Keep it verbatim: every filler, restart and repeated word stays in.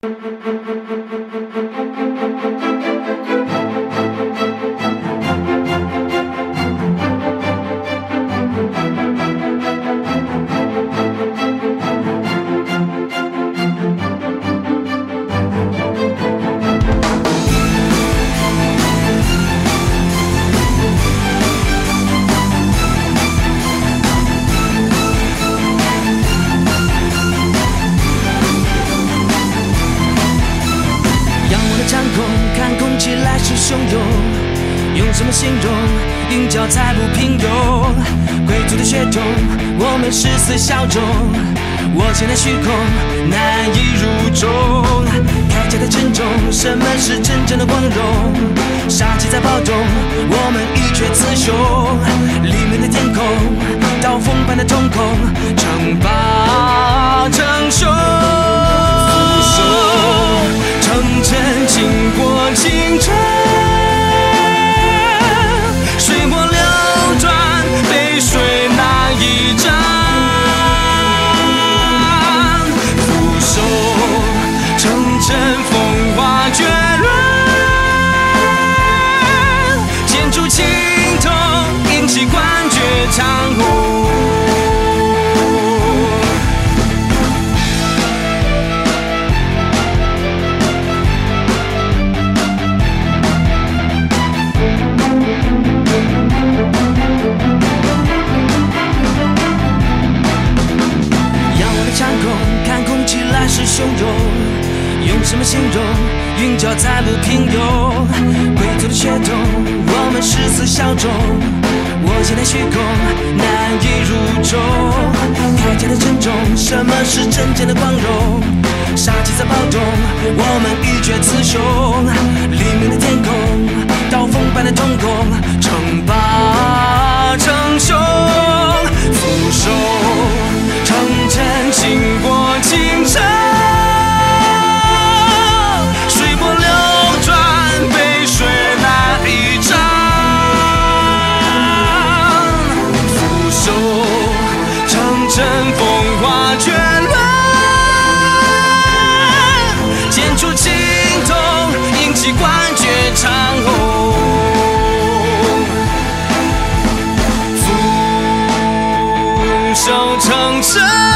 汹涌，用什么形容？鹰角才不平庸。贵族的血统，我们誓死效忠。我现在虚空，难以入中。铠甲的沉重，什么是真正的光荣？杀气在暴动，我们一决雌雄。黎明的天空，刀锋般的瞳孔，称霸称雄。城镇倾国倾城，水波流转，背水那一战。俯首，城镇风华绝伦，剑出青铜，引起冠绝长虹。是汹涌，用什么形容？云脚才不平庸。贵族的血统，我们誓死效忠。我现在虚空，难以入中。铠甲的沉重，什么是真正的光荣？杀气在暴动，我们一决雌雄。黎明的天空，刀锋般的瞳孔，称霸称雄。俯首，城镇倾国倾城。乘风华绝伦，剑出青铜，引起冠绝长虹。俯首称臣。